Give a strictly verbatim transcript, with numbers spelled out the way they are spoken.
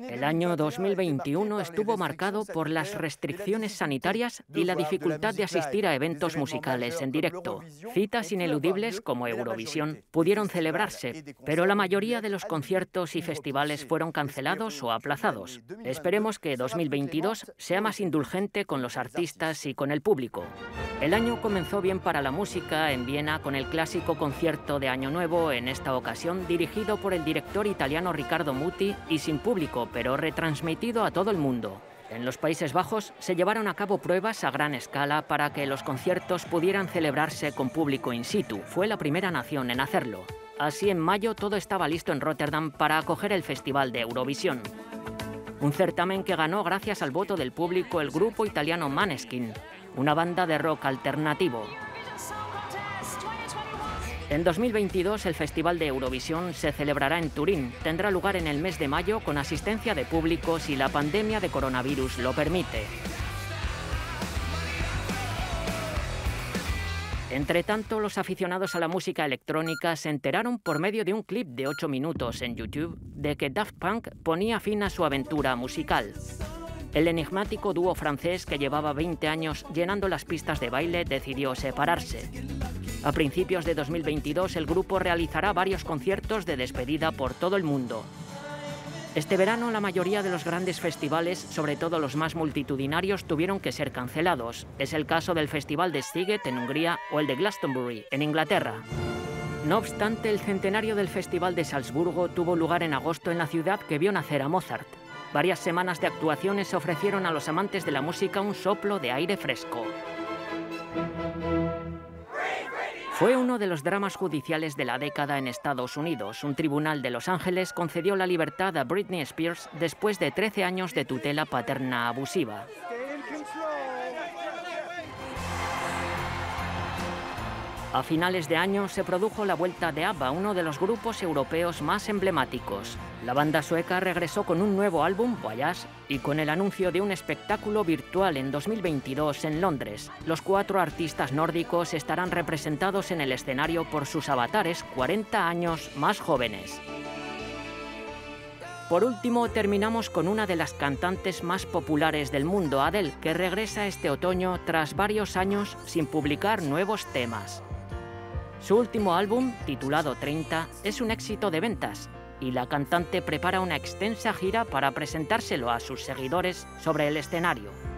El año dos mil veintiuno estuvo marcado por las restricciones sanitarias y la dificultad de asistir a eventos musicales en directo. Citas ineludibles como Eurovisión pudieron celebrarse, pero la mayoría de los conciertos y festivales fueron cancelados o aplazados. Esperemos que dos mil veintidós sea más indulgente con los artistas y con el público. El año comenzó bien para la música en Viena con el clásico concierto de Año Nuevo, en esta ocasión dirigido por el director italiano Riccardo Muti y sin público, pero retransmitido a todo el mundo. En los Países Bajos se llevaron a cabo pruebas a gran escala para que los conciertos pudieran celebrarse con público in situ. Fue la primera nación en hacerlo. Así, en mayo todo estaba listo en Rotterdam para acoger el Festival de Eurovisión. Un certamen que ganó gracias al voto del público el grupo italiano Måneskin, una banda de rock alternativo. En dos mil veintidós el Festival de Eurovisión se celebrará en Turín. Tendrá lugar en el mes de mayo con asistencia de público si la pandemia de coronavirus lo permite. Entre tanto, los aficionados a la música electrónica se enteraron por medio de un clip de ocho minutos en YouTube de que Daft Punk ponía fin a su aventura musical. El enigmático dúo francés, que llevaba veinte años llenando las pistas de baile, decidió separarse. A principios de dos mil veintidós, el grupo realizará varios conciertos de despedida por todo el mundo. Este verano, la mayoría de los grandes festivales, sobre todo los más multitudinarios, tuvieron que ser cancelados. Es el caso del Festival de Sziget en Hungría o el de Glastonbury en Inglaterra. No obstante, el centenario del Festival de Salzburgo tuvo lugar en agosto en la ciudad que vio nacer a Mozart. Varias semanas de actuaciones ofrecieron a los amantes de la música un soplo de aire fresco. Fue uno de los dramas judiciales de la década en Estados Unidos. Un tribunal de Los Ángeles concedió la libertad a Britney Spears después de trece años de tutela paterna abusiva. A finales de año se produjo la vuelta de ABBA, uno de los grupos europeos más emblemáticos. La banda sueca regresó con un nuevo álbum, Voyage, y con el anuncio de un espectáculo virtual en dos mil veintidós en Londres. Los cuatro artistas nórdicos estarán representados en el escenario por sus avatares cuarenta años más jóvenes. Por último, terminamos con una de las cantantes más populares del mundo, Adele, que regresa este otoño tras varios años sin publicar nuevos temas. Su último álbum, titulado treinta, es un éxito de ventas y la cantante prepara una extensa gira para presentárselo a sus seguidores sobre el escenario.